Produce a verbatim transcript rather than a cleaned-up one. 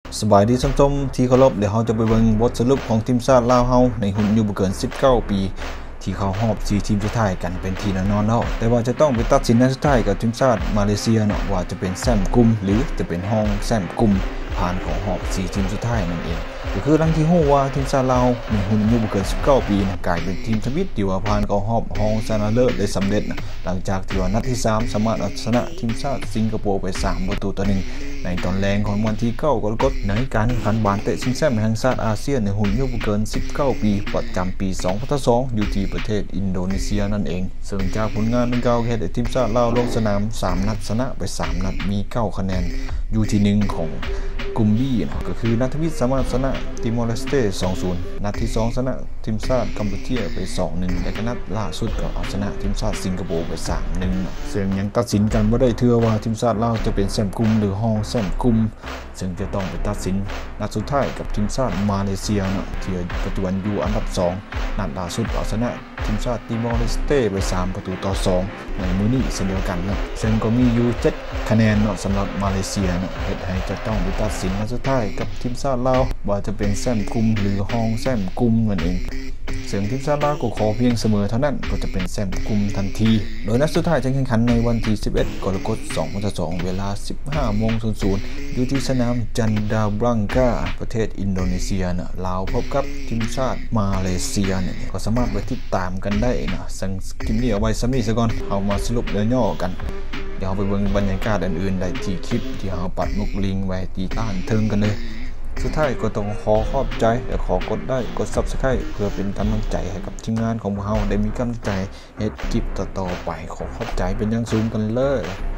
สบายดีส้มๆที่เคารพเดี๋ยวเราจะไปเบิ่งบทสรุปของทีมชาติลาวเฮาในหุ่นอยู่บ่เกินสิบเก้าปีที่เขารอบสี่ทีมสุดท้ายกันเป็นทีแน่นอนแล้วแต่ว่าจะต้องไปตัดสินในสุดท้ายกับทีมชาติมาเลเซียเนาะว่าจะเป็นแชมป์กลุ่มหรือจะเป็นรองแชมป์กลุ่มผ่านของรอบสี่ทีมสุดท้ายนั่นเองก็คือหลังที่ฮู้ว่าทีมชาติลาวในหุ่นอยู่บ่เกินสิบเก้าปีนะกลายเป็นทีมทวิตที่ว่าผ่านเข้ารอบรองชนะเลิศได้สำเร็จนะหลังจากที่ว่านัดที่สามสามารถเอาชนะทีมชาติสิงคโปร์ไปสามประตูต่อหนึ่งในตอนแรงของวันที่เก้ากรกฎาคมในการแข่งขันบาสเตะชิงแชมป์แห่งชาติอาเซียนในหุ่นอายุบ่เกินสิบเก้าปีประจำปี สองพันสอง อยู่ที่ประเทศอินโดนีเซียนั่นเองซึ่งจากผลงานดังกล่าวเฮ็ดให้ทีมชาติลาวลงสนามสามนัดชนะไปสามนัดมีเก้าคะแนนอยู่ที่หนึ่งของกลุ่ม B นะก็คือนัทวิทย์สามารถชนะติมอร์เลสเต้ สองศูนย์ นัดที่สองชนะทีมชาติกัมพูชาไป สองหนึ่ง และก็นัดล่าสุดก็เอาชนะทีมชาติสิงคโปร์ไป สามหนึ่ง ซึ่งยังตัดสินกันบ่ได้เทื่อว่าทีมชาติลาวจะเป็นแชมป์กลุ่มหรือรองแชมป์กลุ่มซึ่งจะต้องไปตัดสินนัดสุดท้ายกับทีมชาติมาเลเซียนะที่ปัจจุบันอยู่อันดับสองนัดล่าสุดเอาชนะทีมชาติติมอร์เลสเต้ไปสามประตูต่อสองในมื้อนี้เช่นเดียวกันนะซึ่งก็มีอยู่เจ็ดคะแนนเนาะสำหรับมาเลเซียนะเฮ็ดให้จะต้องไปตัดสินนัดสุดท้ายกับทีมชาติลาวว่าจะเป็นแชมป์กลุ่มหรือรองแชมป์กลุ่มนั่นเองซึ่งทีมชาติลาวก็ขอเพียงเสมอเท่านั้นก็จะเป็นแชมป์กลุ่มทันทีโดยนัดสุดท้ายจะแข่งขันในวันที่สิบเอ็ดกรกฎาคมสองพันสองเวลา สิบห้าโมงอยู่ที่สนามจันดาบรังกาประเทศอินโดนีเซียนะลาวพบกับทีมชาติมาเลเซียเนี่ยก็สามารถไปติดตามกันได้นะซึ่งคลิปนี้เอาไว้ซ้ำนี้ซะก่อนเอามาสรุปย่อๆกันเดี๋ยวไปเบิ่งบรรยากาศอื่นๆได้ที่คลิปที่เราปัดมุกลิงไว้ที่ต้านเทิงกันเลยสุดท้ายก็ต้องขอขอบใจและขอกดได้กด ซับสไครบ์ เพื่อเป็นกำลังใจให้กับทีมงานของพวกเราได้มีกำลังใจเฮ็ดคลิปต่อๆไปขอขอบใจเป็นอย่างสูงกันเลย